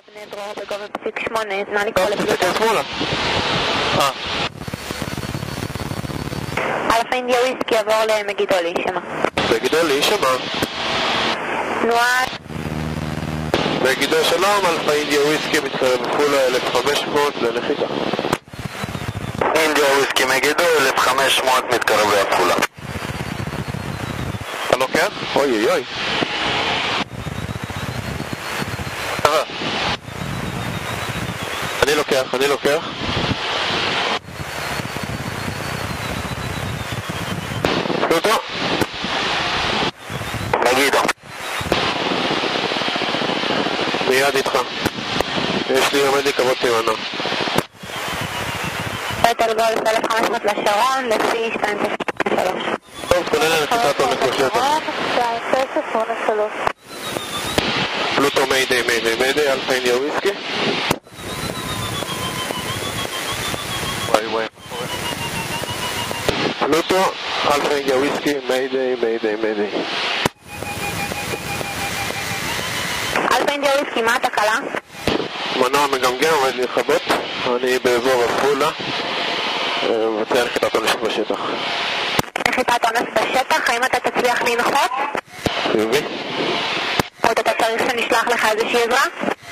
בני דרור בגובה פסיק 8, נא לקרוא לפלוטו. תסתכל שמאלה. אלפא אינדיה וויסקי עבור למגידו להישמע. מגידו להישמע. תנועה. מגידו שלום, אלפא אינדיה וויסקי מתקרב בפולה 1500 לנחיתה. אינדיה וויסקי מגידו 1500 מתקרב בפולה. אתה לוקח? אוי אוי אוי. אני לוקח. פלוטו. מגידו. מיד איתך. יש לי עומד לקוות סימנו. פטר גולף 1500 לשרון, לפי 293. טוב, כולל לנחיתת עומק בשטח. 293. פלוטו מיידי, אלפא אינדיה וויסקי. וואי. פלוטו, אלפא אינדיה וויסקי, מיידי. אלפא אינדיה וויסקי, מה התקלה? מנוע מגמגם עומד להיכבות, אני באזור עפולה, מבצע נחיתת עונש בשטח. נחיתת עונש בשטח, האם אתה תצליח לנחות? חיובי. או אתה צריך שנשלח לך איזושהי עזרה?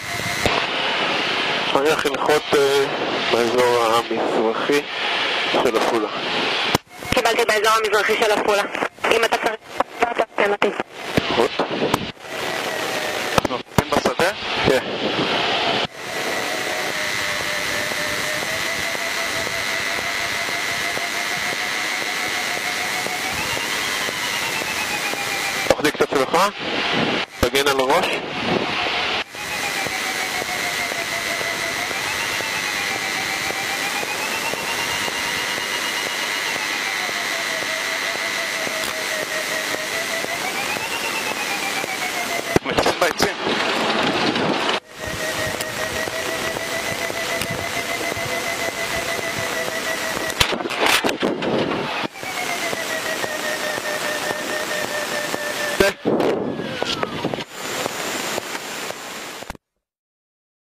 אני הולך לנחות באזור המזרחי של עפולה. קיבלתי באזור המזרחי של עפולה. אם אתה צריך...